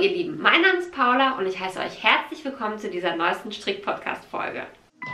ihr Lieben, mein Name ist Paula und ich heiße euch herzlich willkommen zu dieser neuesten Strick-Podcast-Folge.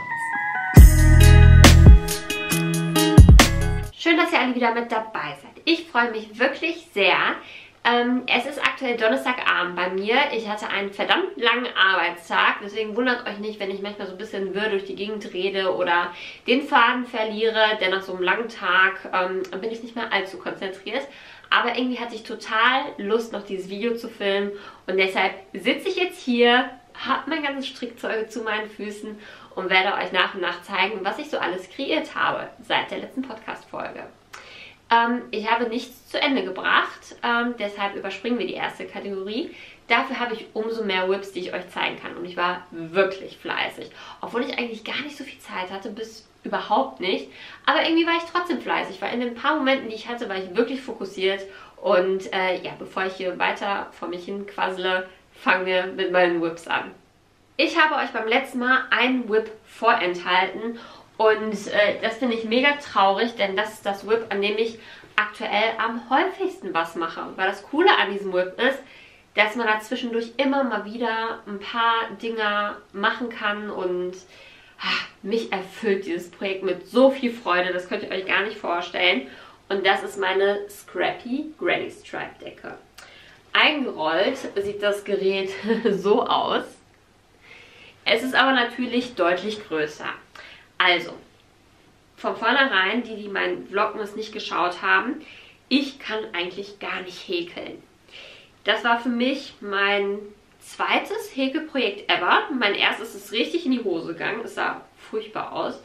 Schön, dass ihr alle wieder mit dabei seid. Ich freue mich wirklich sehr. Es ist aktuell Donnerstagabend bei mir. Ich hatte einen verdammt langen Arbeitstag, deswegen wundert euch nicht, wenn ich manchmal so ein bisschen wirr durch die Gegend rede oder den Faden verliere, denn nach so einem langen Tag bin ich nicht mehr allzu konzentriert. Aber irgendwie hatte ich total Lust, noch dieses Video zu filmen und deshalb sitze ich jetzt hier, habe mein ganzes Strickzeug zu meinen Füßen und werde euch nach und nach zeigen, was ich so alles kreiert habe seit der letzten Podcast-Folge. Ich habe nichts zu Ende gebracht, deshalb überspringen wir die erste Kategorie. Dafür habe ich umso mehr Whips, die ich euch zeigen kann und ich war wirklich fleißig. Obwohl ich eigentlich gar nicht so viel Zeit hatte, bis überhaupt nicht. Aber irgendwie war ich trotzdem fleißig, weil in den paar Momenten, die ich hatte, war ich wirklich fokussiert. Und ja, bevor ich hier weiter vor mich hin quassele, fangen wir mit meinen Whips an. Ich habe euch beim letzten Mal einen Whip vorenthalten und das finde ich mega traurig, denn das ist das Whip, an dem ich aktuell am häufigsten was mache. Weil das Coole an diesem Whip ist, dass man da zwischendurch immer mal wieder ein paar Dinger machen kann und mich erfüllt dieses Projekt mit so viel Freude, das könnt ihr euch gar nicht vorstellen. Und das ist meine Scrappy Granny Stripe Decke. Eingerollt sieht das Gerät so aus. Es ist aber natürlich deutlich größer. Also, von vornherein, die meinen Vlogmas nicht geschaut haben, ich kann eigentlich gar nicht häkeln. Das war für mich mein zweites Häkelprojekt ever. Mein erstes ist richtig in die Hose gegangen. Es sah furchtbar aus.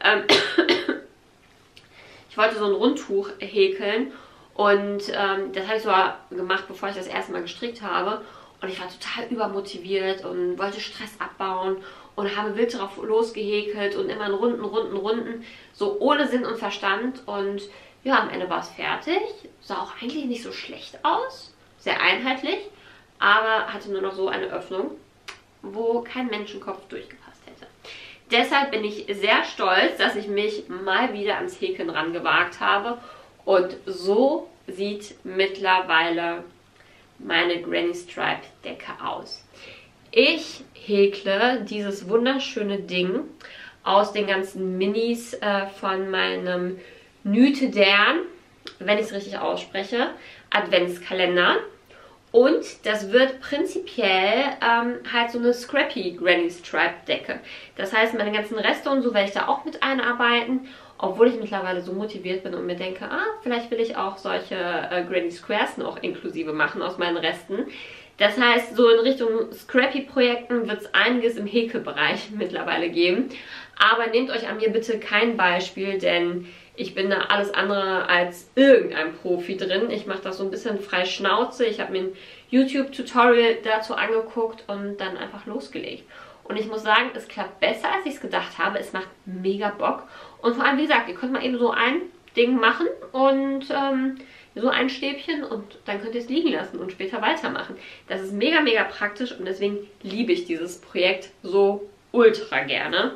Ich wollte so ein Rundtuch häkeln und das habe ich sogar gemacht, bevor ich das erste Mal gestrickt habe. Und ich war total übermotiviert und wollte Stress abbauen und habe wild drauf losgehäkelt und immer in Runden, so ohne Sinn und Verstand. Und ja, am Ende war es fertig. Sah auch eigentlich nicht so schlecht aus. Sehr einheitlich. Aber hatte nur noch so eine Öffnung, wo kein Menschenkopf durchgepasst hätte. Deshalb bin ich sehr stolz, dass ich mich mal wieder ans Häkeln rangewagt habe. Und so sieht mittlerweile meine Granny Stripe Decke aus. Ich häkle dieses wunderschöne Ding aus den ganzen Minis von meinem Nytedern, wenn ich es richtig ausspreche, Adventskalender. Und das wird prinzipiell halt so eine Scrappy Granny Stripe Decke. Das heißt, meine ganzen Reste und so werde ich da auch mit einarbeiten. Obwohl ich mittlerweile so motiviert bin und mir denke, vielleicht will ich auch solche Granny Squares noch inklusive machen aus meinen Resten. Das heißt, so in Richtung Scrappy-Projekten wird es einiges im Häkelbereich mittlerweile geben. Aber nehmt euch an mir bitte kein Beispiel, denn ich bin da alles andere als irgendein Profi drin. Ich mache das so ein bisschen frei Schnauze. Ich habe mir ein YouTube-Tutorial dazu angeguckt und dann einfach losgelegt. Und ich muss sagen, es klappt besser, als ich es gedacht habe. Es macht mega Bock. Und vor allem, wie gesagt, ihr könnt mal eben so ein Ding machen und so ein Stäbchen und dann könnt ihr es liegen lassen und später weitermachen. Das ist mega, mega praktisch und deswegen liebe ich dieses Projekt so ultra gerne.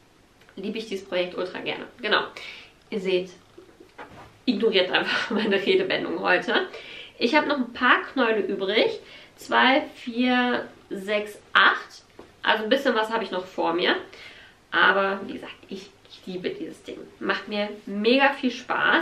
Genau. Ihr seht, ignoriert einfach meine Redewendung heute. Ich habe noch ein paar Knäule übrig. 2, 4, 6, 8. Also ein bisschen was habe ich noch vor mir. Aber wie gesagt, ich liebe dieses Ding. Macht mir mega viel Spaß.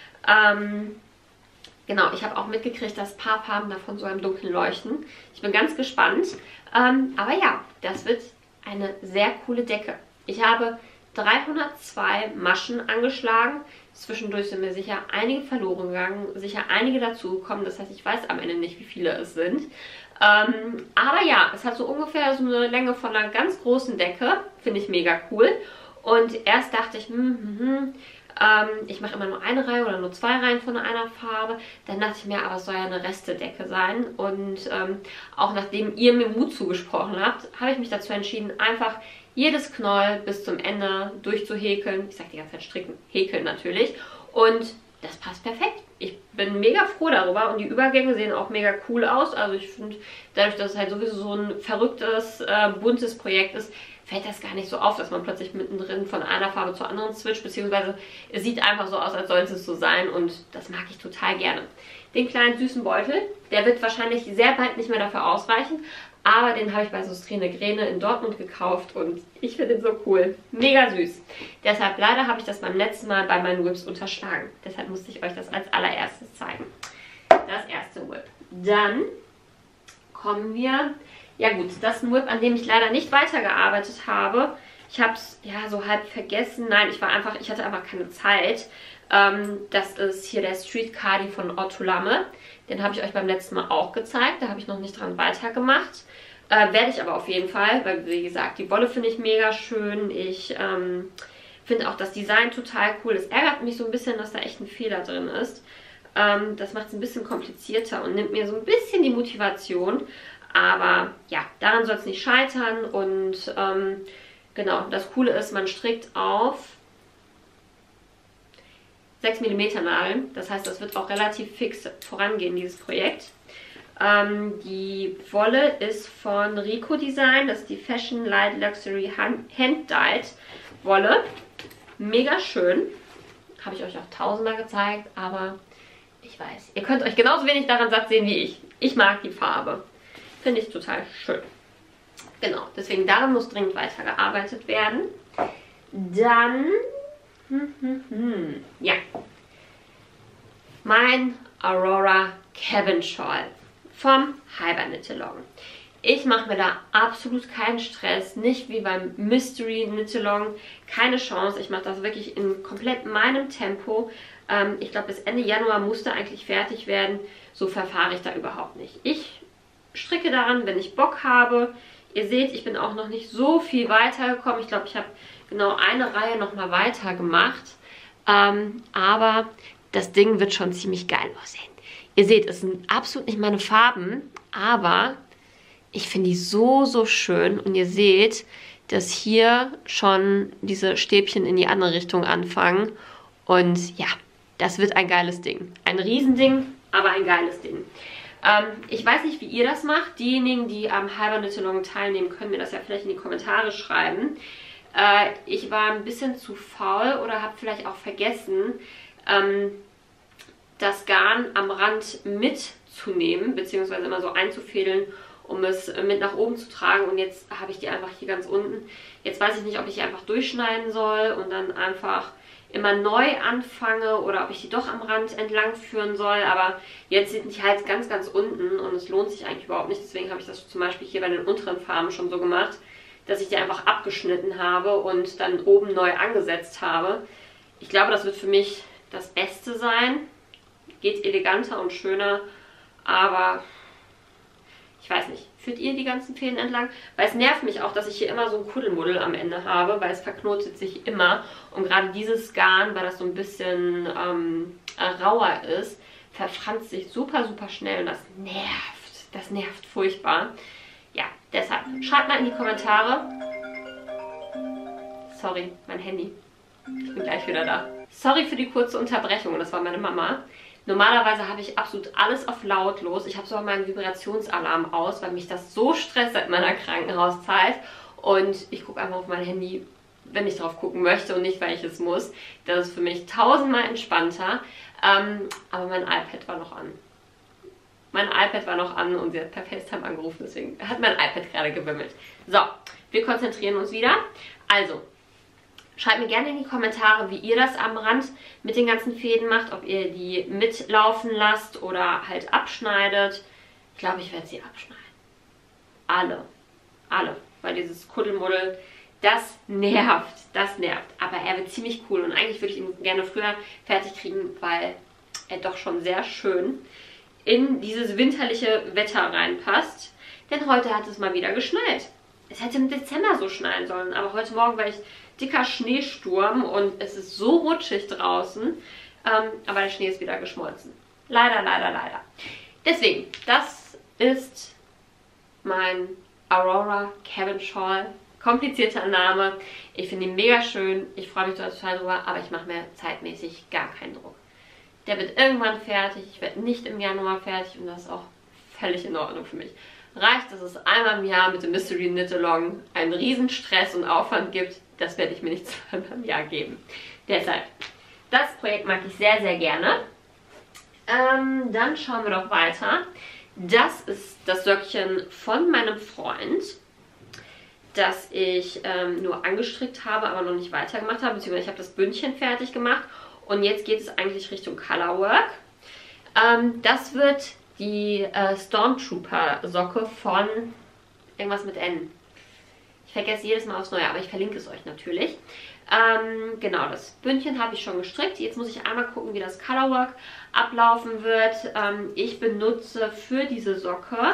Genau, ich habe auch mitgekriegt, dass ein paar Farben davon so im Dunkeln leuchten. Ich bin ganz gespannt. Aber ja, das wird eine sehr coole Decke. Ich habe 302 Maschen angeschlagen. Zwischendurch sind mir sicher einige verloren gegangen, sicher einige dazugekommen. Das heißt, ich weiß am Ende nicht, wie viele es sind. Aber ja, es hat so ungefähr so eine Länge von einer ganz großen Decke. Finde ich mega cool. Und erst dachte ich, ich mache immer nur eine Reihe oder nur 2 Reihen von einer Farbe. Dann dachte ich mir, aber es soll ja eine Restedecke sein. Und auch nachdem ihr mir Mut zugesprochen habt, habe ich mich dazu entschieden, einfach jedes Knäuel bis zum Ende durchzuhäkeln. Ich sage die ganze Zeit stricken, häkeln natürlich. Und das passt perfekt. Ich bin mega froh darüber und die Übergänge sehen auch mega cool aus. Also ich finde, dadurch, dass es halt sowieso so ein verrücktes, buntes Projekt ist, fällt das gar nicht so auf, dass man plötzlich mittendrin von einer Farbe zur anderen switcht, beziehungsweise es sieht einfach so aus, als sollte es so sein und das mag ich total gerne. den kleinen süßen Beutel. Der wird wahrscheinlich sehr bald nicht mehr dafür ausreichen. Aber den habe ich bei Sostrine Gräne in Dortmund gekauft und ich finde den so cool. Mega süß. Deshalb leider habe ich das beim letzten Mal bei meinen Whips unterschlagen. Deshalb musste ich euch das als allererstes zeigen. Das erste Whip. Dann kommen wir... Ja gut, das ist ein Whip, an dem ich leider nicht weitergearbeitet habe. Ich habe es ja so halb vergessen. Nein, ich hatte einfach keine Zeit. Das ist hier der Street Cardi von Otto Lamme. Den habe ich euch beim letzten Mal auch gezeigt. Da habe ich noch nicht dran weitergemacht. Werde ich aber auf jeden Fall, weil wie gesagt, die Wolle finde ich mega schön. Ich finde auch das Design total cool. Es ärgert mich so ein bisschen, dass da echt ein Fehler drin ist. Das macht es ein bisschen komplizierter und nimmt mir so ein bisschen die Motivation. Aber ja, daran soll es nicht scheitern. Und genau, das Coole ist, man strickt auf 6 mm Nadeln. Das heißt, das wird auch relativ fix vorangehen, dieses Projekt. Die Wolle ist von Rico Design. Das ist die Fashion Light Luxury Hand-Dyed Wolle. Mega schön. Habe ich euch auch tausendmal gezeigt, aber ich weiß, ihr könnt euch genauso wenig daran satt sehen wie ich. Ich mag die Farbe. Finde ich total schön. Genau, deswegen daran muss dringend weitergearbeitet werden. Dann... ja. Mein Aurora Cabin Shawl vom Hyper-Knit-Along. Ich mache mir da absolut keinen Stress, nicht wie beim Mystery Knit-Along, keine Chance. Ich mache das wirklich in komplett meinem Tempo. Ich glaube, bis Ende Januar musste eigentlich fertig werden. So verfahre ich da überhaupt nicht. Ich stricke daran, wenn ich Bock habe. Ihr seht, ich bin auch noch nicht so viel weitergekommen. Ich glaube, ich habe genau eine Reihe nochmal weiter gemacht. Aber das Ding wird schon ziemlich geil aussehen. Ihr seht, es sind absolut nicht meine Farben, aber ich finde die so, so schön. Und ihr seht, dass hier schon diese Stäbchen in die andere Richtung anfangen. Und ja, das wird ein geiles Ding. Ein Riesending, aber ein geiles Ding. Ich weiß nicht, wie ihr das macht. Diejenigen, die am Hyper-Knit-Along teilnehmen, können mir das ja vielleicht in die Kommentare schreiben. Ich war ein bisschen zu faul oder habe vielleicht auch vergessen, das Garn am Rand mitzunehmen, beziehungsweise immer so einzufädeln, um es mit nach oben zu tragen. Und jetzt habe ich die einfach hier ganz unten. Jetzt weiß ich nicht, ob ich die einfach durchschneiden soll und dann einfach immer neu anfange oder ob ich die doch am Rand entlang führen soll. Aber jetzt sind die halt ganz, ganz unten und es lohnt sich eigentlich überhaupt nicht. Deswegen habe ich das zum Beispiel hier bei den unteren Farben schon so gemacht, dass ich die einfach abgeschnitten habe und dann oben neu angesetzt habe. Ich glaube, das wird für mich das Beste sein. Geht eleganter und schöner, aber ich weiß nicht, führt ihr die ganzen Fäden entlang? Weil es nervt mich auch, dass ich hier immer so ein Kuddelmuddel am Ende habe, weil es verknotet sich immer. Und gerade dieses Garn, weil das so ein bisschen rauer ist, verfranst sich super, super schnell und das nervt. Das nervt furchtbar. Ja, deshalb schreibt mal in die Kommentare. Sorry, mein Handy. Ich bin gleich wieder da. Sorry für die kurze Unterbrechung, das war meine Mama. Normalerweise habe ich absolut alles auf lautlos. Ich habe sogar meinen Vibrationsalarm aus, weil mich das so stresst seit meiner Krankenhauszeit. Und ich gucke einfach auf mein Handy, wenn ich drauf gucken möchte und nicht, weil ich es muss. Das ist für mich tausendmal entspannter. Aber mein iPad war noch an. Mein iPad war noch an und sie hat per FaceTime angerufen, deswegen hat mein iPad gerade gewimmelt. So, wir konzentrieren uns wieder. Also, schreibt mir gerne in die Kommentare, wie ihr das am Rand mit den ganzen Fäden macht. Ob ihr die mitlaufen lasst oder halt abschneidet. Ich glaube, ich werde sie abschneiden. Alle. Alle. Weil dieses Kuddelmuddel, das nervt. Das nervt. Aber er wird ziemlich cool. Und eigentlich würde ich ihn gerne früher fertig kriegen, weil er doch schon sehr schön in dieses winterliche Wetter reinpasst. Denn heute hat es mal wieder geschneit. Es hätte im Dezember so schneien sollen. Aber heute Morgen war ich dicker Schneesturm und es ist so rutschig draußen, aber der Schnee ist wieder geschmolzen. Leider, leider, leider. Deswegen, das ist mein Aurora Cabin Shawl. Komplizierter Name. Ich finde ihn mega schön. Ich freue mich total drüber, aber ich mache mir zeitmäßig gar keinen Druck. Der wird irgendwann fertig. Ich werde nicht im Januar fertig und das ist auch völlig in Ordnung für mich. Reicht, dass es einmal im Jahr mit dem Mystery Knit-Along einen riesen Stress und Aufwand gibt. Das werde ich mir nicht zweimal im Jahr geben. Deshalb, das Projekt mag ich sehr, sehr gerne. Dann schauen wir doch weiter. Das ist das Söckchen von meinem Freund, das ich nur angestrickt habe, aber noch nicht weitergemacht habe, beziehungsweise ich habe das Bündchen fertig gemacht und jetzt geht es eigentlich Richtung Colorwork. Das wird die Stormtrooper Socke von irgendwas mit N. Ich vergesse jedes Mal aufs Neue, aber ich verlinke es euch natürlich. Genau, das Bündchen habe ich schon gestrickt. Jetzt muss ich einmal gucken, wie das Colorwork ablaufen wird. Ich benutze für diese Socke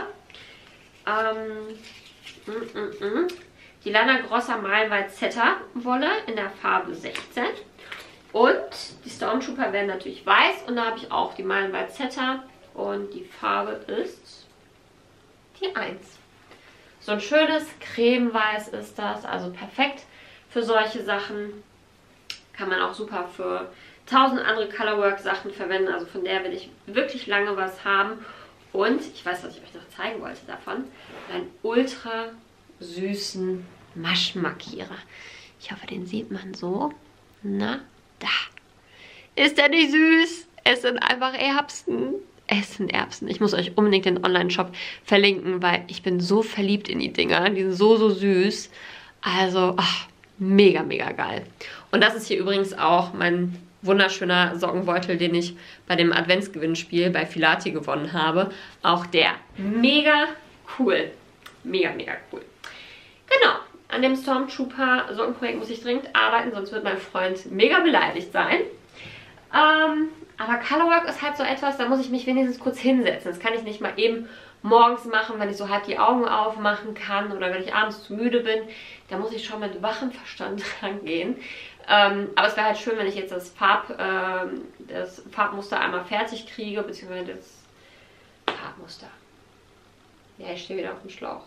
die Lana Grossa Meilenweit Zeta Wolle in der Farbe 16. Und die Stormtrooper werden natürlich weiß und da habe ich auch die Meilenweit Zeta und die Farbe ist die 1. So ein schönes Cremeweiß ist das, also perfekt für solche Sachen. Kann man auch super für 1000 andere Colorwork Sachen verwenden, also von der will ich wirklich lange was haben. Und ich weiß, was ich euch noch zeigen wollte davon, einen ultra süßen Maschenmarkierer. Ich hoffe, den sieht man so. Na, da. Ist der nicht süß? Es sind einfach Erbsen. Es sind Erbsen. Ich muss euch unbedingt den Online-Shop verlinken, weil ich bin so verliebt in die Dinger. Die sind so, so süß. Also, ach, mega, mega geil. Und das ist hier übrigens auch mein wunderschöner Sockenbeutel, den ich bei dem Adventsgewinnspiel bei Filati gewonnen habe. Auch der mega cool. Mega, mega cool. Genau. An dem Stormtrooper Sockenprojekt muss ich dringend arbeiten, sonst wird mein Freund mega beleidigt sein. Aber Colorwork ist halt so etwas, da muss ich mich wenigstens kurz hinsetzen. Das kann ich nicht mal eben morgens machen, wenn ich so halb die Augen aufmachen kann oder wenn ich abends zu müde bin. Da muss ich schon mit wachem Verstand rangehen. Aber es wäre halt schön, wenn ich jetzt das Farbmuster einmal fertig kriege, beziehungsweise das Farbmuster. Ja, ich stehe wieder auf dem Schlauch.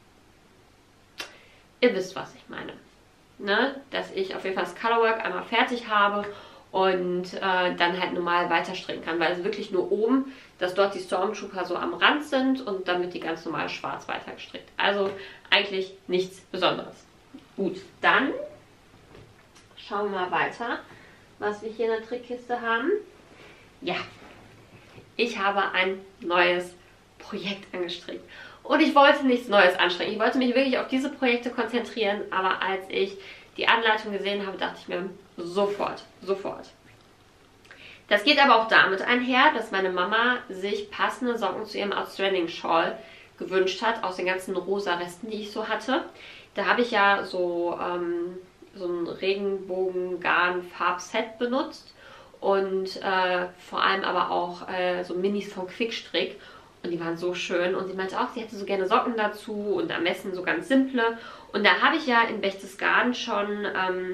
Ihr wisst, was ich meine. Ne? Dass ich auf jeden Fall das Colorwork einmal fertig habe und dann halt normal weiter stricken kann, weil es wirklich nur oben, dass dort die Stormtrooper so am Rand sind und dann wird die ganz normal schwarz weiter gestrickt. Also eigentlich nichts Besonderes. Gut, dann schauen wir mal weiter, was wir hier in der Trickkiste haben. Ja, ich habe ein neues Projekt angestrickt. Und ich wollte nichts Neues anstrengen. Ich wollte mich wirklich auf diese Projekte konzentrieren, aber als ich die Anleitung gesehen habe, dachte ich mir, sofort. Das geht aber auch damit einher, dass meine Mama sich passende Socken zu ihrem Outstanding Shawl gewünscht hat, aus den ganzen rosa Resten, die ich so hatte. Da habe ich ja so ein Regenbogen-Garn-Farbset benutzt und vor allem aber auch so Minis von Quickstrick. Und die waren so schön. Und sie meinte auch, sie hätte so gerne Socken dazu und am besten so ganz simple. Und da habe ich ja in Berchtesgaden schon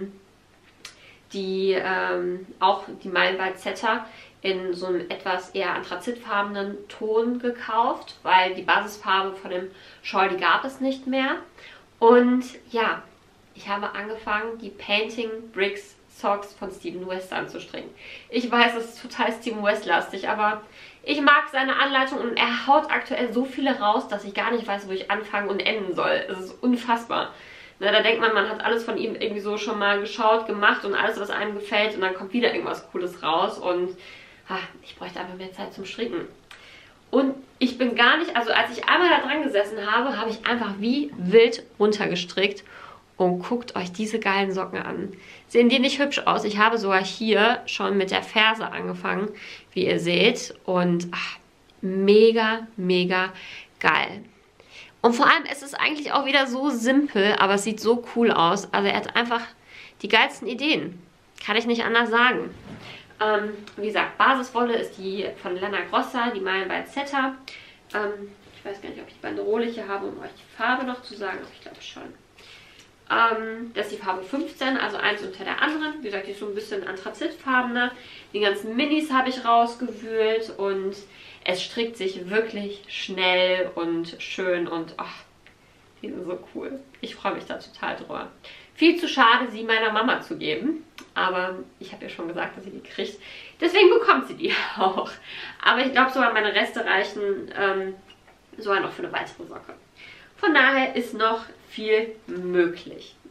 auch die Meilenweit Zeta in so einem etwas eher anthrazitfarbenen Ton gekauft, weil die Basisfarbe von dem Shawl, die gab es nicht mehr. Und ja, ich habe angefangen, die Painting Bricks Socks von Stephen West anzustricken. Ich weiß, es ist total Stephen West lastig, aber ich mag seine Anleitung und er haut aktuell so viele raus, dass ich gar nicht weiß, wo ich anfangen und enden soll. Es ist unfassbar. Ne, da denkt man, man hat alles von ihm irgendwie so schon mal geschaut, gemacht und alles, was einem gefällt und dann kommt wieder irgendwas Cooles raus und ich bräuchte einfach mehr Zeit zum Stricken. Und ich bin gar nicht, also als ich einmal da dran gesessen habe, habe ich einfach wie wild runtergestrickt. Und guckt euch diese geilen Socken an. Sehen die nicht hübsch aus? Ich habe sogar hier schon mit der Ferse angefangen, wie ihr seht. Und mega, mega geil. Und vor allem, es ist eigentlich auch wieder so simpel, aber es sieht so cool aus. Also er hat einfach die geilsten Ideen. Kann ich nicht anders sagen. Wie gesagt, Basiswolle ist die von Lana Grossa, die Meilenweit Zeta. Ich weiß gar nicht, ob ich die Banderole hier habe, um euch die Farbe noch zu sagen. Aber ich glaube schon. Das ist die Farbe 15, also eins unter der anderen. Wie gesagt, die ist so ein bisschen anthrazitfarbener. Die ganzen Minis habe ich rausgewühlt und es strickt sich wirklich schnell und schön und die sind so cool. Ich freue mich da total drüber. Viel zu schade, sie meiner Mama zu geben, aber ich habe ja schon gesagt, dass sie die kriegt. Deswegen bekommt sie die auch. Aber ich glaube sogar, meine Reste reichen sogar noch für eine weitere Socke. Von daher ist noch viel möglich.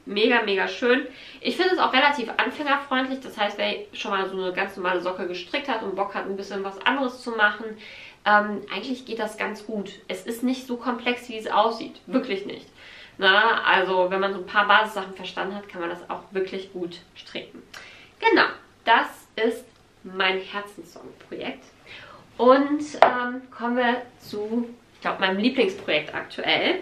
mega, mega schön. Ich finde es auch relativ anfängerfreundlich. Das heißt, wer schon mal so eine ganz normale Socke gestrickt hat und Bock hat, ein bisschen was anderes zu machen, eigentlich geht das ganz gut. Es ist nicht so komplex, wie es aussieht. Wirklich nicht. Na, also wenn man so ein paar Basissachen verstanden hat, kann man das auch wirklich gut stricken. Genau, das ist mein Herzenssong-Projekt. Und kommen wir zu, ich glaube, meinem Lieblingsprojekt aktuell.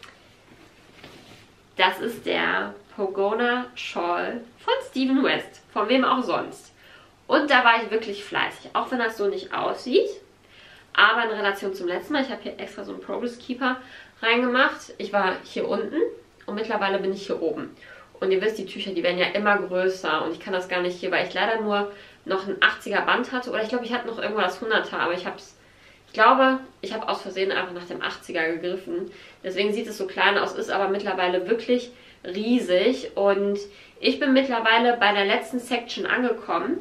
Das ist der Pogona Shawl von Stephen West. Von wem auch sonst. Und da war ich wirklich fleißig. Auch wenn das so nicht aussieht. Aber in Relation zum letzten Mal, ich habe hier extra so einen Progress Keeper reingemacht. Ich war hier unten und mittlerweile bin ich hier oben. Und ihr wisst, die Tücher, die werden ja immer größer. Und ich kann das gar nicht hier, weil ich leider nur noch ein 80er Band hatte. Oder ich glaube, ich hatte noch irgendwo das 100er. Aber ich glaube, ich habe aus Versehen einfach nach dem 80er gegriffen. Deswegen sieht es so klein aus, ist aber mittlerweile wirklich riesig. Und ich bin mittlerweile bei der letzten Section angekommen.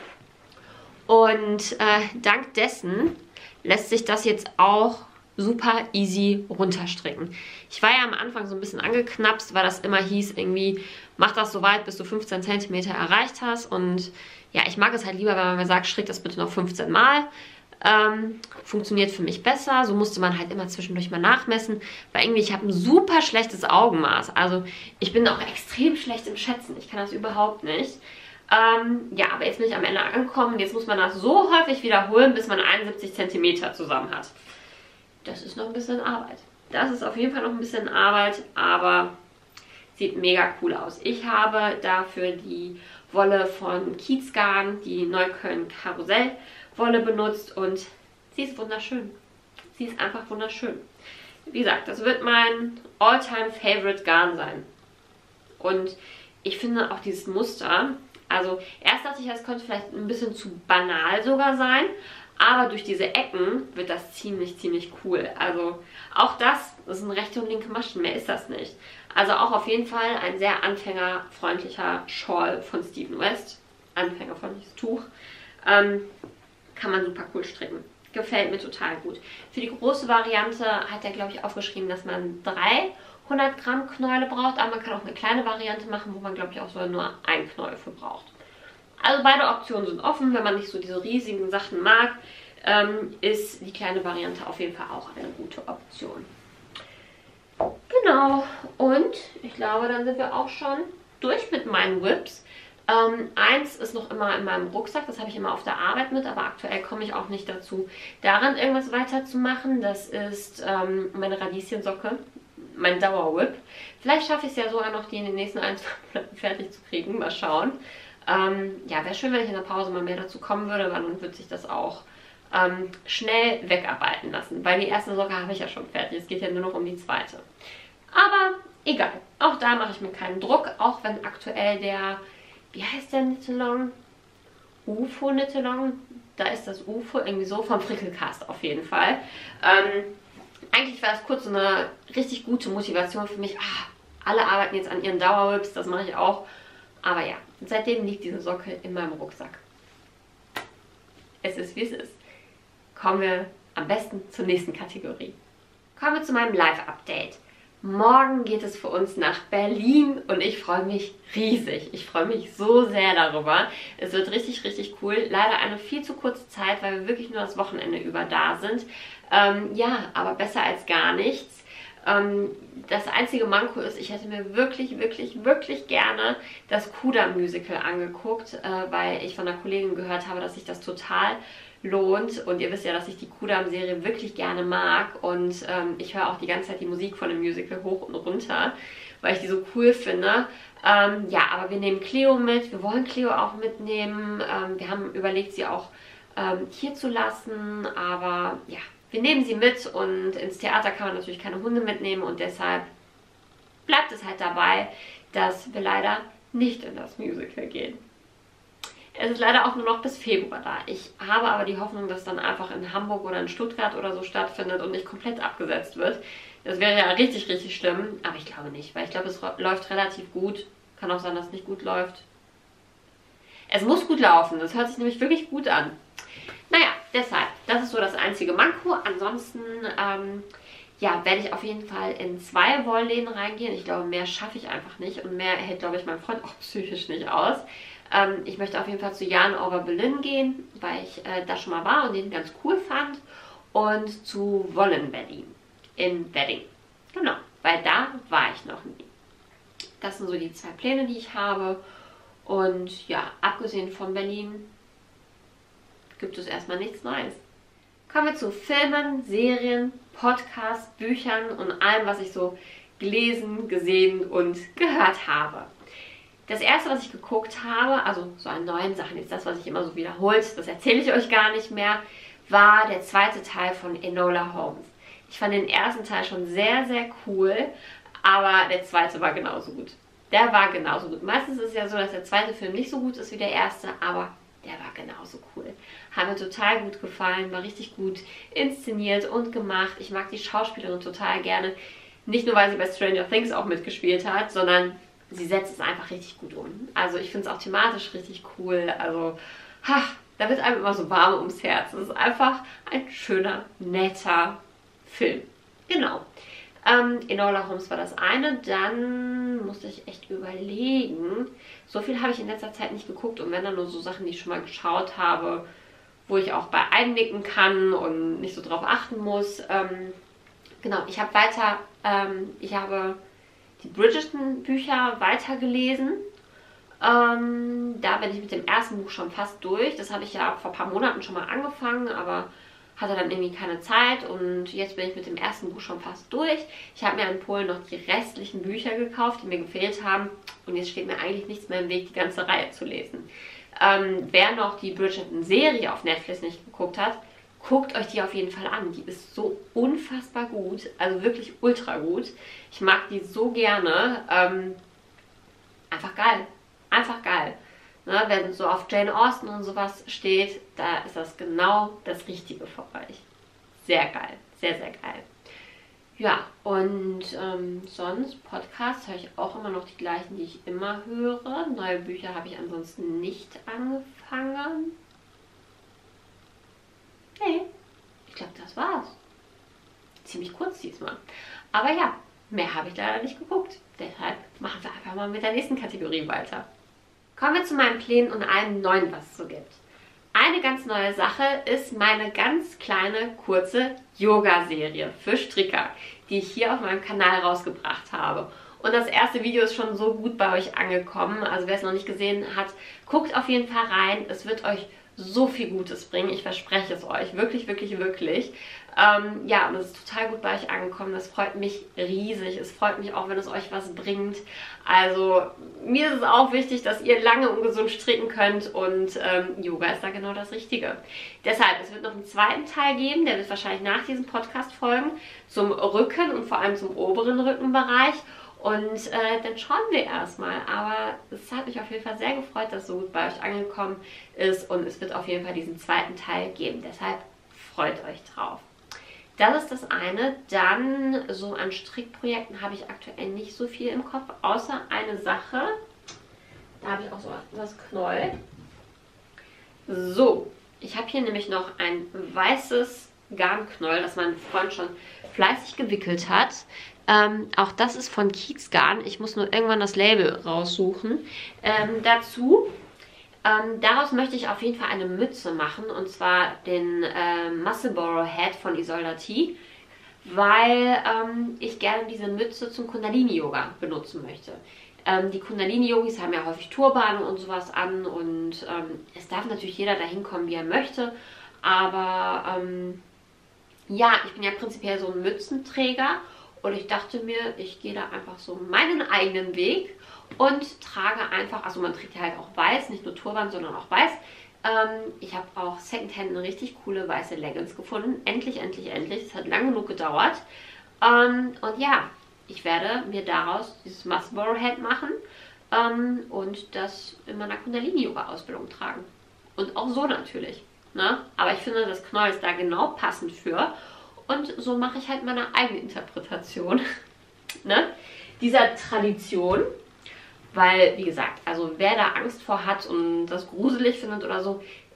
Und dank dessen lässt sich das jetzt auch super easy runterstricken. Ich war ja am Anfang so ein bisschen angeknapst, weil das immer hieß, irgendwie, mach das so weit, bis du 15 cm erreicht hast. Und ja, ich mag es halt lieber, wenn man mir sagt, strick das bitte noch 15 Mal. Funktioniert für mich besser. So musste man halt immer zwischendurch mal nachmessen. Weil irgendwie, ich habe ein super schlechtes Augenmaß. Also ich bin auch extrem schlecht im Schätzen. Ich kann das überhaupt nicht. Ja, aber jetzt bin ich am Ende angekommen. Jetzt muss man das so häufig wiederholen, bis man 71 cm zusammen hat. Das ist noch ein bisschen Arbeit. Das ist auf jeden Fall noch ein bisschen Arbeit, aber sieht mega cool aus. Ich habe dafür die Wolle von Kiezgarn, die Neukölln Karussell Wolle benutzt und sie ist wunderschön. Sie ist einfach wunderschön. Wie gesagt, das wird mein All-Time Favorite Garn sein. Und ich finde auch dieses Muster, also erst dachte ich, es könnte vielleicht ein bisschen zu banal sogar sein, aber durch diese Ecken wird das ziemlich, ziemlich cool. Also auch das sind rechte und linke Maschen, mehr ist das nicht. Also auch auf jeden Fall ein sehr anfängerfreundlicher Shawl von Stephen West. Anfängerfreundliches Tuch. Kann man super cool stricken. Gefällt mir total gut. Für die große Variante hat er, glaube ich, aufgeschrieben, dass man 300 Gramm Knäule braucht. Aber man kann auch eine kleine Variante machen, wo man, glaube ich, auch sogar nur ein Knäuel für braucht. Also beide Optionen sind offen. Wenn man nicht so diese riesigen Sachen mag, ist die kleine Variante auf jeden Fall auch eine gute Option. Genau. Und ich glaube, dann sind wir auch schon durch mit meinen Whips. Eins ist noch immer in meinem Rucksack, das habe ich immer auf der Arbeit mit, aber aktuell komme ich auch nicht dazu, daran irgendwas weiterzumachen. Das ist meine Radieschensocke, mein Dauerwhip. Vielleicht schaffe ich es ja sogar noch, die in den nächsten 1-2 Monaten fertig zu kriegen. Mal schauen. Ja, wäre schön, wenn ich in der Pause mal mehr dazu kommen würde, weil dann wird sich das auch schnell wegarbeiten lassen. Weil die erste Socke habe ich ja schon fertig, es geht ja nur noch um die zweite. Aber egal, auch da mache ich mir keinen Druck, auch wenn aktuell der, wie heißt der Knit-Along? UFO Knit-Along? Da ist das UFO, irgendwie so, vom Frickelcast auf jeden Fall. Eigentlich war das kurz so eine richtig gute Motivation für mich. Alle arbeiten jetzt an ihren Dauerwhips, das mache ich auch. Aber ja, seitdem liegt diese Socke in meinem Rucksack. Es ist, wie es ist. Kommen wir am besten zur nächsten Kategorie. Kommen wir zu meinem Live-Update. Morgen geht es für uns nach Berlin und ich freue mich riesig. Ich freue mich so sehr darüber. Es wird richtig, richtig cool. Leider eine viel zu kurze Zeit, weil wir wirklich nur das Wochenende über da sind. Ja, aber besser als gar nichts. Das einzige Manko ist, ich hätte mir wirklich, wirklich, wirklich gerne das Kudam-Musical angeguckt, weil ich von einer Kollegin gehört habe, dass sich das total lohnt. Und ihr wisst ja, dass ich die Kudam-Serie wirklich gerne mag. Und ich höre auch die ganze Zeit die Musik von dem Musical hoch und runter, weil ich die so cool finde. Ja, aber wir nehmen Cleo mit. Wir wollen Cleo auch mitnehmen. Wir haben überlegt, sie auch hier zu lassen. Aber ja, wir nehmen sie mit. Und ins Theater kann man natürlich keine Hunde mitnehmen. Und deshalb bleibt es halt dabei, dass wir leider nicht in das Musical gehen. Es ist leider auch nur noch bis Februar da. Ich habe aber die Hoffnung, dass dann einfach in Hamburg oder in Stuttgart oder so stattfindet und nicht komplett abgesetzt wird. Das wäre ja richtig, richtig schlimm. Aber ich glaube nicht, weil ich glaube, es läuft relativ gut. Kann auch sein, dass es nicht gut läuft. Es muss gut laufen. Das hört sich nämlich wirklich gut an. Naja, deshalb. Das ist so das einzige Manko. Ansonsten, ja, werde ich auf jeden Fall in 2 Wollläden reingehen. Ich glaube, mehr schaffe ich einfach nicht und mehr hält, glaube ich, mein Freund auch psychisch nicht aus. Ich möchte auf jeden Fall zu Yarn Over Berlin gehen, weil ich da schon mal war und den ganz cool fand. Und zu Wollen Berlin in Wedding. Genau, weil da war ich noch nie. Das sind so die 2 Pläne, die ich habe. Und ja, abgesehen von Berlin gibt es erstmal nichts Neues. Kommen wir zu Filmen, Serien, Podcasts, Büchern und allem, was ich so gelesen, gesehen und gehört habe. Das erste, was ich geguckt habe, also so an neuen Sachen, jetzt das, was ich immer so wiederholt, das erzähle ich euch gar nicht mehr, war der 2. Teil von Enola Holmes. Ich fand den ersten Teil schon sehr, sehr cool, aber der 2. war genauso gut. Der war genauso gut. Meistens ist es ja so, dass der 2. Film nicht so gut ist wie der 1., aber der war genauso cool. Hat mir total gut gefallen, war richtig gut inszeniert und gemacht. Ich mag die Schauspielerin total gerne. Nicht nur, weil sie bei Stranger Things auch mitgespielt hat, sondern sie setzt es einfach richtig gut um. Also ich finde es auch thematisch richtig cool. Also, da wird einem immer so warm ums Herz. Es ist einfach ein schöner, netter Film. Genau. Enola Holmes war das eine. Dann musste ich echt überlegen. So viel habe ich in letzter Zeit nicht geguckt. Und wenn dann nur so Sachen, die ich schon mal geschaut habe, wo ich auch bei einnicken kann und nicht so drauf achten muss. Genau, ich habe die Bridgerton-Bücher weitergelesen. Da bin ich mit dem ersten Buch schon fast durch. Das habe ich ja vor ein paar Monaten schon mal angefangen, aber hatte dann irgendwie keine Zeit und jetzt bin ich mit dem ersten Buch schon fast durch. Ich habe mir in Polen noch die restlichen Bücher gekauft, die mir gefehlt haben und jetzt steht mir eigentlich nichts mehr im Weg, die ganze Reihe zu lesen. Wer noch die Bridgerton-Serie auf Netflix nicht geguckt hat, guckt euch die auf jeden Fall an. Die ist so unfassbar gut, also wirklich ultra gut. Ich mag die so gerne. Einfach geil. Einfach geil. Ne, wenn so auf Jane Austen und sowas steht, da ist das genau das Richtige für euch. Sehr geil. Sehr, sehr geil. Ja, und sonst Podcasts höre ich auch immer noch die gleichen, die ich immer höre. Neue Bücher habe ich ansonsten nicht angefangen. Nee, ich glaube, das war's. Ziemlich kurz diesmal. Aber ja, mehr habe ich leider nicht geguckt. Deshalb machen wir einfach mal mit der nächsten Kategorie weiter. Kommen wir zu meinen Plänen und allem Neuen, was es so gibt. Eine ganz neue Sache ist meine ganz kleine, kurze Yoga-Serie für Stricker, die ich hier auf meinem Kanal rausgebracht habe. Und das erste Video ist schon so gut bei euch angekommen. Also wer es noch nicht gesehen hat, guckt auf jeden Fall rein. Es wird euch so viel Gutes bringen. Ich verspreche es euch. Wirklich, wirklich, wirklich. Ja, und es ist total gut bei euch angekommen. Das freut mich riesig. Es freut mich auch, wenn es euch was bringt. Also mir ist es auch wichtig, dass ihr lange und gesund stricken könnt und Yoga ist da genau das Richtige. Deshalb, es wird noch einen 2. Teil geben, der wird wahrscheinlich nach diesem Podcast folgen, zum Rücken und vor allem zum oberen Rückenbereich. Und dann schauen wir erstmal. Aber es hat mich auf jeden Fall sehr gefreut, dass es so gut bei euch angekommen ist. Und es wird auf jeden Fall diesen 2. Teil geben. Deshalb freut euch drauf. Das ist das eine. Dann so an Strickprojekten habe ich aktuell nicht so viel im Kopf. Außer eine Sache. Da habe ich auch so was Knoll. So, ich habe hier nämlich noch ein weißes Garnknoll, das mein Freund schon fleißig gewickelt hat. Auch das ist von Kiezgarn. Ich muss nur irgendwann das Label raussuchen. Daraus möchte ich auf jeden Fall eine Mütze machen. Und zwar den Musselboro Hat von Isolda T. Weil ich gerne diese Mütze zum Kundalini-Yoga benutzen möchte. Die Kundalini-Yogis haben ja häufig Turban und sowas an. Und es darf natürlich jeder dahin kommen, wie er möchte. Aber ja, ich bin ja prinzipiell so ein Mützenträger. Und ich dachte mir, ich gehe da einfach so meinen eigenen Weg und trage einfach, also man trägt ja halt auch weiß, nicht nur Turban, sondern auch weiß. Ich habe auch Secondhand eine richtig coole weiße Leggings gefunden. Endlich, endlich, endlich. Es hat lange genug gedauert. Und ja, ich werde mir daraus dieses Musselboro Hat machen und das in meiner Kundalini-Yoga-Ausbildung tragen. Und auch so natürlich. Ne? Aber ich finde, das Knoll ist da genau passend für. Und so mache ich halt meine eigene Interpretation ne? Dieser Tradition. Weil, wie gesagt, also wer da Angst vor hat und das gruselig findet oder so,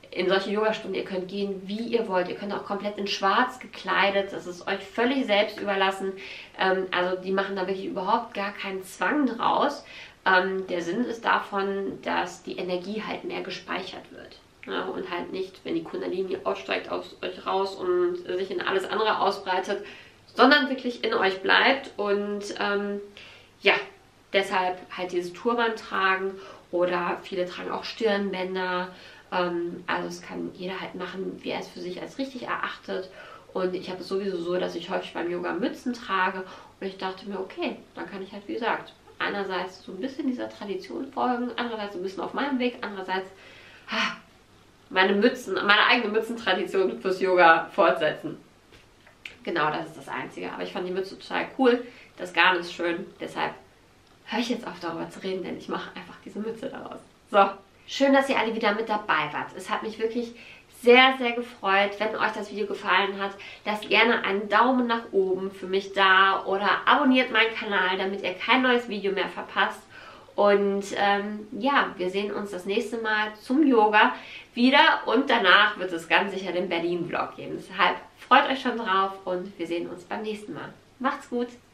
in solche Yogastunden. Ihr könnt gehen, wie ihr wollt. Ihr könnt auch komplett in schwarz gekleidet. Das ist euch völlig selbst überlassen. Also die machen da wirklich überhaupt gar keinen Zwang draus. Der Sinn ist davon, dass die Energie halt mehr gespeichert wird. Ja, und halt nicht, wenn die Kundalini aussteigt aus euch raus und sich in alles andere ausbreitet, sondern wirklich in euch bleibt. Und ja, deshalb halt dieses Turban tragen oder viele tragen auch Stirnbänder. Also es kann jeder halt machen, wie er es für sich als richtig erachtet. Und ich habe es sowieso so, dass ich häufig beim Yoga Mützen trage. Und ich dachte mir, okay, dann kann ich halt, wie gesagt, einerseits so ein bisschen dieser Tradition folgen, andererseits so ein bisschen auf meinem Weg, andererseits meine eigene Mützentradition fürs Yoga fortsetzen. Genau, das ist das Einzige. Aber ich fand die Mütze total cool. Das Garn ist schön. Deshalb höre ich jetzt auf, darüber zu reden, denn ich mache einfach diese Mütze daraus. So, schön, dass ihr alle wieder mit dabei wart. Es hat mich wirklich sehr, sehr gefreut. Wenn euch das Video gefallen hat, lasst gerne einen Daumen nach oben für mich da oder abonniert meinen Kanal, damit ihr kein neues Video mehr verpasst. Und ja, wir sehen uns das nächste Mal zum Yoga wieder und danach wird es ganz sicher den Berlin-Vlog geben. Deshalb freut euch schon drauf und wir sehen uns beim nächsten Mal. Macht's gut!